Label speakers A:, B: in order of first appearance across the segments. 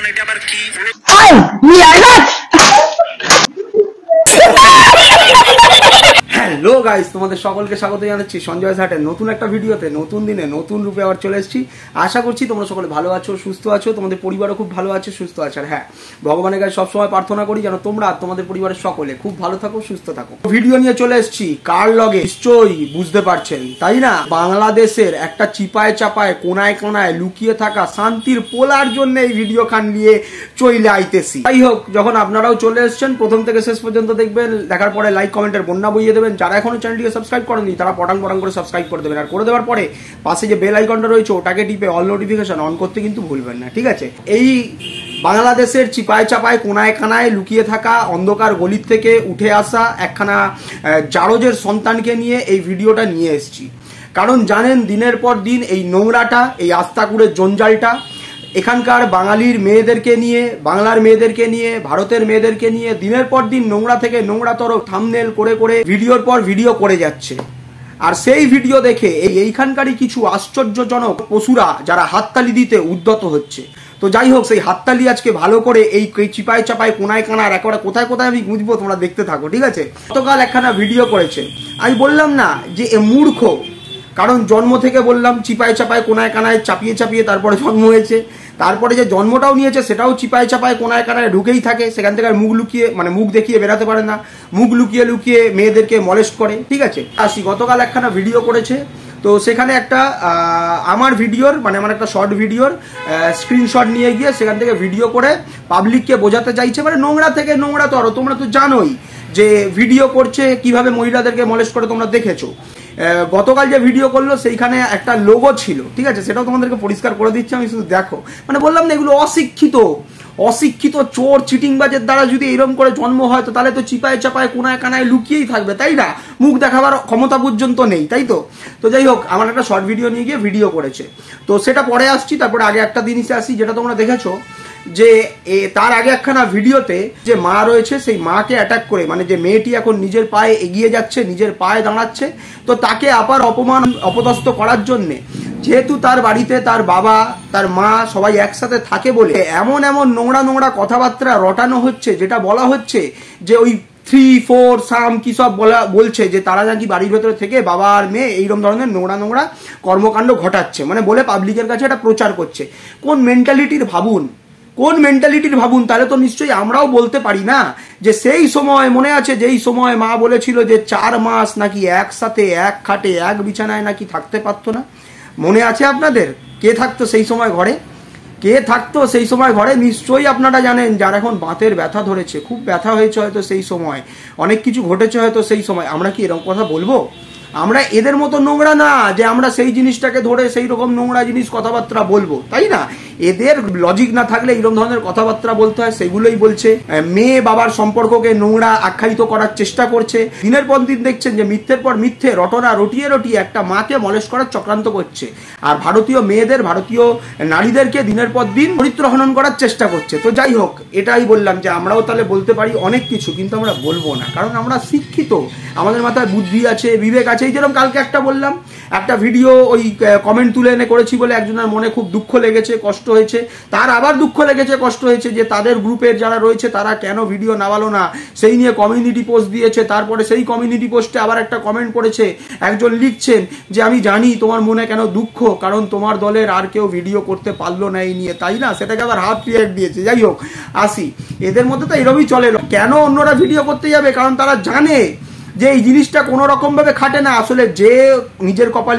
A: এটা আবার কি?
B: হ্যালো গাইস, তোমাদের সকলকে স্বাগত জানাচ্ছি সঞ্জয় সাটের নতুন একটা ভিডিওতে। নতুন দিনে নতুন রূপে আবার চলে এসেছি। আশা করছি তোমরা সকলে ভালো আছো, সুস্থ আছো, তোমাদের পরিবারও খুব ভালো আছে, সুস্থ আছে। আর হ্যাঁ, ভগবানের কাছে সবসময় প্রার্থনা করি যেন তোমরা আর তোমাদের পরিবারের সকলে খুব ভালো থাকো, সুস্থ থাকো। ভিডিও নিয়ে চলে এসেছি কার লগে নিশ্চয়ই বুঝতে পারছেন, তাই না? বাংলাদেশের একটা চিপায় চাপায় কোনায় কোনায় লুকিয়ে থাকা শান্তির পোলার জন্য এই ভিডিও খান নিয়ে চলে আইতেছি। যাই হোক, যখন আপনারাও চলে এসেছেন প্রথম থেকে শেষ পর্যন্ত দেখবেন, দেখার পরে লাইক কমেন্টের বন্যা বইয়ে দেবেন। যারা এখনো চ্যানেলটিকে সাবস্ক্রাইব করেননি তারা পটাং পটাং করে সাবস্ক্রাইব করে দেবেন। আর করে দেওয়ার পরে পাশে যে বেল আইকনটা রয়েছে ওটাকে টিপে অল নোটিফিকেশন অন করতে কিন্তু ভুলবেন না, ঠিক আছে? এই বাংলাদেশের চিপায় চাপায় কোনায় কানায় লুকিয়ে থাকা অন্ধকার গলির থেকে উঠে আসা একখানা জারজের সন্তানকে নিয়ে এই ভিডিওটা নিয়ে এসেছি। কারণ জানেন, দিনের পর দিন এই নোংরাটা, এই আস্তাকুড়ের জঞ্জালটা এখানকার বাঙালির মেয়েদেরকে নিয়ে, বাংলার মেয়েদেরকে নিয়ে, ভারতের মেয়েদেরকে নিয়ে দিনের পর দিন নোংরা থেকে নোংরাতর থাম্বনেল করে করে ভিডিওর পর ভিডিও করে যাচ্ছে। আর সেই ভিডিও দেখে এইখানকারই কিছু আশ্চর্যজনক পশুরা যারা হাততালি দিতে উদ্যত হচ্ছে। তো যাই হোক, সেই হাততালি আজকে ভালো করে এই চিপায় চাপায় কোনায় কানার একেবারে কোথায় কোথায় আমি বুঝবো, তোমরা দেখতে থাকো, ঠিক আছে? গতকাল একখানা ভিডিও করেছে, আমি বললাম না যে এ মূর্খ, কারণ জন্ম থেকে বললাম চিপায় চাপায় কোনায় কানায় চাপিয়ে চাপিয়ে তারপরে জন্ম হয়েছে। তারপরে যে জন্মটাও নিয়েছে সেটাও চিপায় চাপায় কোনায় কানায় ঢুকেই থাকে। সেখান থেকে মুখ লুকিয়ে, মানে মুখ দেখিয়ে বেরাতে পারে না, মুখ লুকিয়ে লুকিয়ে মেয়েদেরকে মলেস্ট করে, ঠিক আছে? আসি, গতকাল একখানা ভিডিও করেছে, তো সেখানে একটা আমার ভিডিওর, মানে আমার একটা শর্ট ভিডিওর স্ক্রিনশট নিয়ে গিয়ে সেখান থেকে ভিডিও করে পাবলিককে বোঝাতে চাইছে, মানে নোংরা থেকে নোংরা তর। তোমরা তো জানোই যে ভিডিও করছে কিভাবে মহিলাদেরকে মলেস্ট করে, তোমরা দেখেছো। গতকাল যে ভিডিও করলো সেইখানে একটা লোগো ছিল, ঠিক আছে? সেটাও তোমাদেরকে পরিষ্কার করে দিচ্ছি আমি, শুধু দেখো। মানে বললাম না, এগুলো অশিক্ষিত চোর চিটিংবাজের দ্বারা যদি এরকম করে জন্ম হয় তো তাহলে তো চিপায় চাপায় কোনায় কানায় লুকিয়েই থাকবে, তাই না? মুখ দেখাবার ক্ষমতা পর্যন্ত নেই, তাই তো? তো যাই হোক, আমার একটা শর্ট ভিডিও নিয়ে গিয়ে ভিডিও করেছে, তো সেটা পরে আসছি। তারপরে আগে একটা জিনিসে আসি, যেটা তোমরা দেখেছো যে তার আগে একখানা ভিডিওতে যে মা রয়েছে সেই মাকে অ্যাটাক করে, মানে যে মেয়েটি এখন নিজের পায়ে এগিয়ে যাচ্ছে, নিজের পায়ে দাঁড়াচ্ছে, তো তাকে আবার অপদস্থ করার জন্যে, যেহেতু তার বাড়িতে তার বাবা তার মা সবাই একসাথে থাকে বলে এমন এমন নোংরা নোংরা কথাবার্তা রটানো হচ্ছে, যেটা বলা হচ্ছে যে ওই 3-4 সাম কি সব বলছে যে তারা নাকি বাড়ির ভেতরে থেকে বাবা আর মেয়ে এইরকম ধরনের নোংরা নোংরা কর্মকাণ্ড ঘটাচ্ছে, মানে বলে পাবলিকের কাছে এটা প্রচার করছে। কোন মেন্টালিটির ভাবুন, তাহলে তো নিশ্চয়ই আমরাও বলতে পারি না যে সেই সময় মনে আছে, যেই সময় মা বলেছিল যে 4 মাস নাকি একসাথে এক খাটে এক বিছানায় নাকি থাকতে পারতো না। মনে আছে আপনাদের? কে থাকতো সেই সময় ঘরে? নিশ্চয়ই আপনারা জানেন, যার এখন বাতের ব্যথা ধরেছে, খুব ব্যথা হয়েছে হয়তো সেই সময়, অনেক কিছু ঘটেছে হয়তো সেই সময়। আমরা কি এরকম কথা বলবো? আমরা এদের মতো নোংরা না যে আমরা সেই জিনিসটাকে ধরে সেই রকম নোংরা জিনিস কথাবার্তা বলবো, তাই না? এদের লজিক না থাকলে এরকম ধরনের কথাবার্তা বলতে হয়, সেগুলোই বলছে। মেয়ে বাবার সম্পর্ককে নোংরা আখ্যায়িত করার চেষ্টা করছে। দিনের পর দিন দেখছেন যে মিথ্যের পর মিথ্যে রটনা রটিয়ে রটিয়ে একটা মাকে মলেস্ট করার চক্রান্ত করছে, আর ভারতীয় মেয়েদের, ভারতীয় নারীদেরকে দিনের পর দিন চরিত্র হনন করার চেষ্টা করছে। তো যাই হোক, এটাই বললাম যে আমরাও তাহলে বলতে পারি অনেক কিছু, কিন্তু আমরা বলবো না, কারণ আমরা শিক্ষিত, আমাদের মাথায় বুদ্ধি আছে, বিবেক আছে। এই যেরকম কালকে একটা বললাম, একটা ভিডিও ওই কমেন্ট তুলে এনে করেছি বলে একজনের মনে খুব দুঃখ লেগেছে, কষ্ট হয়েছে, তার আবার দুঃখ লেগেছে, কষ্ট হয়েছে যে তাদের গ্রুপের যারা রয়েছে তারা কেন ভিডিও নামালো না, সেই নিয়ে কমিউনিটি পোস্ট দিয়েছে। তারপরে সেই কমিউনিটি পোস্টে আবার একটা কমেন্ট করেছে, একজন লিখছেন যে আমি জানি তোমার মনে কেন দুঃখ, কারণ তোমার দলের আর কেউ ভিডিও করতে পারলো না এই নিয়ে, তাই না? সেটাকে আবার হাফ রিঅ্যাক্ট দিয়েছে। যাই হোক, আসি, এদের মধ্যে তো এরকমই চলে। কেন অন্যরা ভিডিও করতে যাবে? কারণ তারা জানে যে এই জিনিসটা কোনো রকম ভাবে খাটে না। আসলে যে নিজের কপালে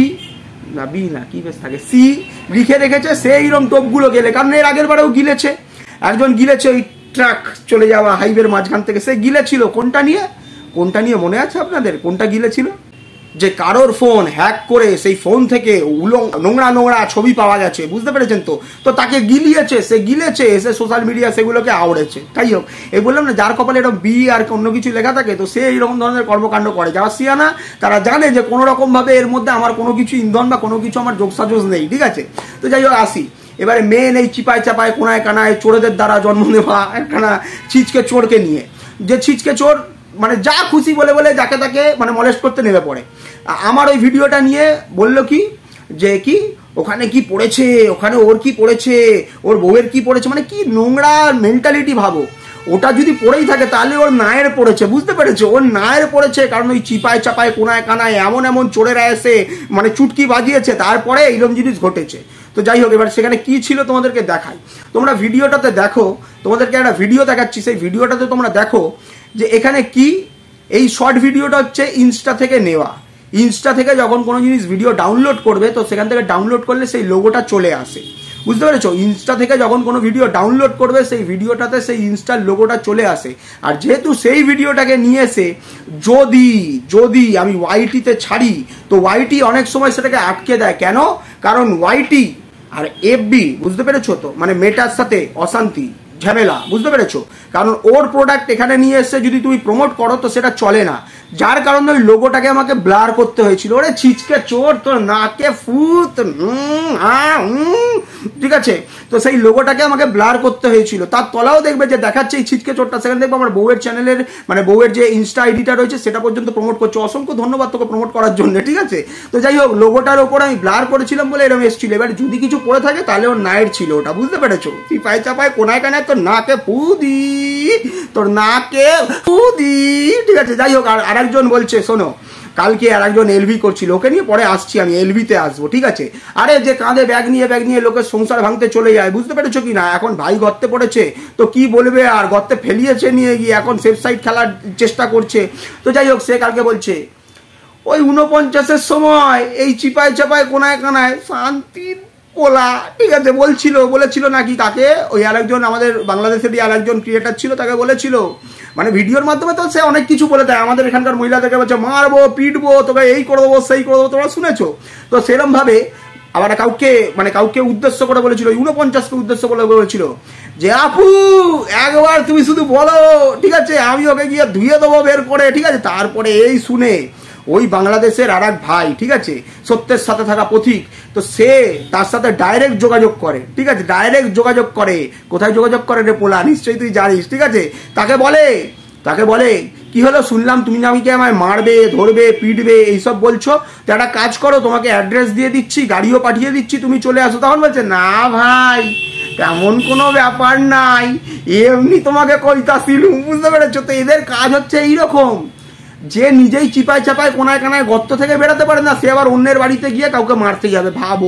B: সি লিখে রেখেছে সে এইরকম টোপগুলো গেলে, কারণ এর আগের বারেও গিলেছে, একজন গিলেছে ওই ট্রাক চলে যাওয়া হাইওয়ের মাঝখান থেকে, সে গিলেছিল। কোনটা নিয়ে মনে আছে আপনাদের? কোনটা গিলেছিল? যে কারোর ফোন হ্যাক করে সেই ফোন থেকে নোংরা নোংরা ছবি পাওয়া গেছে, বুঝতে পেরেছেন তো? তো তাকে গিলিয়েছে, সে গিলেছে, এসে সোশ্যাল মিডিয়া সেগুলোকে আওড়েছে। তাই হোক, এই বললাম না, যার কপালে এরকম বি আর অন্য কিছু লেখা থাকে তো সে এইরকম ধরনের কর্মকাণ্ড করে। যারা সিয়ানা তারা জানে যে কোনো রকম ভাবে এর মধ্যে আমার কোনো কিছু ইন্ধন বা কোনো কিছু আমার যোগসাজোজ নেই, ঠিক আছে? তো যাই হোক, আসি এবারে মেয়ে নেই চিপায় চাপায় কোনায় কানায় চোরদের দ্বারা জন্ম নেওয়া একখানা ছিচকে চোরকে নিয়ে, যে ছিচকে চোর মানে যা খুশি বলে বলে যাকে তাকে মানে মলেস্ট করতে নেমে পড়ে। আমার ওই ভিডিওটা নিয়ে বললো কি যে কি ওখানে কি পড়েছে, ওখানে ওর কি পড়েছে, ওর বউয়ের কি পড়েছে, মানে কি নোংরা মেন্টালিটি ভাবো। ওটা যদি পড়েই থাকে তাহলে ওর নায়ের পড়েছে, বুঝতে পেরেছো? ওর নায়ের পড়েছে, কারণ ওই চিপায় চাপায় কোনায় কানায় এমন এমন চোরেরা এসে মানে চুটকি বাজিয়েছে, তারপরে এইরকম জিনিস ঘটেছে। তো যাই হোক, এবার সেখানে কি ছিল তোমাদেরকে দেখাই। তোমরা ভিডিওটাতে দেখো, তোমাদেরকে একটা ভিডিও দেখাচ্ছি, সেই ভিডিওটাতে তোমরা দেখো যে এখানে কি। এই শর্ট ভিডিওটা হচ্ছে ইনস্টা থেকে নেওয়া। ইনস্টা থেকে যখন কোনো জিনিস ভিডিও ডাউনলোড করবে তো সেখান থেকে ডাউনলোড করলে সেই লোগোটা চলে আসে, বুঝতে পেরেছো? ইনস্টা থেকে যখন কোনো ভিডিও ডাউনলোড করবে সেই ভিডিওটাতে সেই ইনস্টার লোগোটা চলে আসে। আর যেহেতু সেই ভিডিওটাকে নিয়ে এসে যদি আমি ওয়াইটিতে ছাড়ি তো ওয়াইটি অনেক সময় সেটাকে আটকে দেয়। কেন? কারণ ওয়াইটি আর এফবি, বুঝতে পেরেছো তো, মানে মেটার সাথে অশান্তি ঝামেলা, বুঝতে পেরেছো? কারণ ওর প্রোডাক্ট এখানে নিয়ে এসে যদি তুমি প্রমোট করো তো সেটা চলে না, যার কারণে ওই লোগোটাকে আমাকে ব্লার করতে হয়েছিল। ওরে ছিচকে চোর, তোর নাকে ফুট, ঠিক আছে? তো সেই লোগোটাকে আমাকে ব্লার করতে হয়েছিল। তার তলাও দেখবে যে দেখাচ্ছে এই ছিচকে চোরটা, সেখানে দেখবো আমার বউয়ের চ্যানেলের মানে বউয়ের যে ইনস্টা আইডিটা রয়েছে সেটা পর্যন্ত প্রমোট করছে। অসংখ্য ধন্যবাদ তোকে প্রমোট করার জন্য, ঠিক আছে? তো যাই হোক, লোগোটার ওপর আমি ব্লার করেছিলাম বলে এরকম এসেছিল। এবার যদি কিছু পড়ে থাকে তাহলে ওর নায়ের ছিল ওটা, বুঝতে পেরেছো? তুই পায়ে চাপায় কোনায় কানায় তোর নাকে ফুদি, তোর নাকে ফুদি, ঠিক আছে? যাই হোক, আর আরেকজন বলছে, শোনো, কালকে আর একজন এলভি করছিল, ওকে নিয়ে পরে আসছি, আমি এলভিতে আসবো, ঠিক আছে? আরে যে কাঁধে ব্যাগ নিয়ে লোকের সংসার ভাঙতে চলে যায়, বুঝতে পেরেছো কি না? এখন ভাই গর্তে পড়েছে তো কি বলবে, আর গর্তে ফেলিয়েছে নিয়ে গিয়ে এখন সেফ সাইড খেলার চেষ্টা করছে। তো যাই হোক, সে কালকে বলছে ওই 49-এর সময় এই চিপায় চাপায় কোনায় কানায় শান্তির পোলা, ঠিক আছে? বলেছিল নাকি কাকে, ওই আরেকজন আমাদের বাংলাদেশেরই আরেকজন ক্রিয়েটার ছিল, তাকে বলেছিল, মানে ভিডিওর মাধ্যমে তো সে অনেক কিছু বলে দেয়। আমাদের এখানকার মহিলাদেরকে বলছে মারবো, পিটবো, তোকে এই করে দেবো, সেই করে দেবো, তোমরা শুনেছো তো? সেরকম ভাবে আবার কাউকে উদ্দেশ্য করে বলেছিল, 49কে উদ্দেশ্য করে বলেছিল যে আপু একবার তুমি শুধু বলো, ঠিক আছে, আমি ওকে গিয়ে ধুয়ে দেবো বের করে, ঠিক আছে? তারপরে এই শুনে ওই বাংলাদেশের আর এক ভাই, ঠিক আছে, সত্যের সাথে থাকা পথিক, তো সে তার সাথে ডাইরেক্ট যোগাযোগ করে, ঠিক আছে? ডাইরেক্ট যোগাযোগ করে, কোথায় যোগাযোগ করে রে পোলা, নিশ্চয়ই তুই জানিস, ঠিক আছে? তাকে বলে কি হলো, শুনলাম তুমি নাকি আমায় মারবে, ধরবে, পিটবে, এইসব বলছো, তো একটা কাজ করো, তোমাকে অ্যাড্রেস দিয়ে দিচ্ছি, গাড়িও পাঠিয়ে দিচ্ছি, তুমি চলে আসো। তখন বলছে না ভাই, তেমন কোনো ব্যাপার নাই, এমনি তোমাকে কইতাছিলুম, বুঝতে পেরেছো? তো এদের কাজ হচ্ছে এইরকম, যে নিজেই চিপায় চাপায় কোনায় কানায় গর্ত থেকে বেরোতে পারে না, সে আবার অন্যের বাড়িতে গিয়ে কাউকে মারতে যাবে, ভাবো।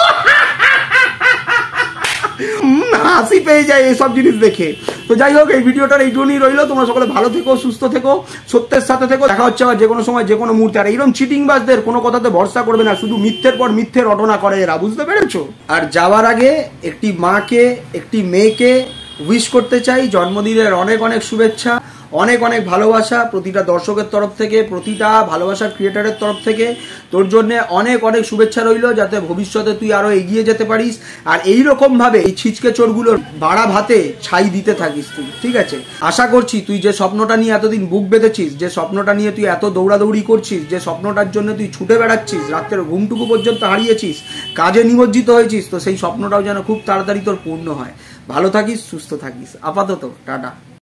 B: হাসি পেয়ে যায় এইসব জিনিস দেখে। তো যাই হোক, এই ভিডিওটার এইটুকুই রইলো। তোমরা সকলে ভালো থেকো, সুস্থ থেকো, সত্যের সাথে থেকো। দেখা হচ্ছে আবার যে কোনো সময়, যে কোনো মুহূর্তে। আর এইরকম চিটিংবাজদের কোনো কথাতে ভরসা করবে না, শুধু মিথ্যের পর মিথ্যে রটনা করে এরা, বুঝতে পেরেছো? আর যাওয়ার আগে একটি মাকে, একটি মেয়েকে উইশ করতে চাই জন্মদিনের অনেক অনেক শুভেচ্ছা, অনেক অনেক ভালোবাসা প্রতিটা দর্শকের তরফ থেকে, প্রতিটা ভালোবাসার ক্রিয়েটারের তরফ থেকে। তোর জন্য অনেক অনেক শুভেচ্ছা রইল, যাতে ভবিষ্যতে তুই আরো এগিয়ে যেতে পারিস। আর এইরকম ভাবে এই ছিচকে চোরগুলোর বাড়া ভাতে ছাই দিতে থাকিস তুই, ঠিক আছে? আশা করছি তুই যে স্বপ্নটা নিয়ে এতদিন বুক বেঁধেছিস, যে স্বপ্নটা নিয়ে তুই এত দৌড়াদৌড়ি করছিস, যে স্বপ্নটার জন্য তুই ছুটে বেড়াচ্ছিস, রাত্রের ঘুমটুকু পর্যন্ত হারিয়েছিস, কাজে নিমজ্জিত হয়েছিস, তো সেই স্বপ্নটাও যেন খুব তাড়াতাড়ি তোর পূর্ণ হয়। ভালো থাকিস, সুস্থ থাকিস। আপাতত টাটা।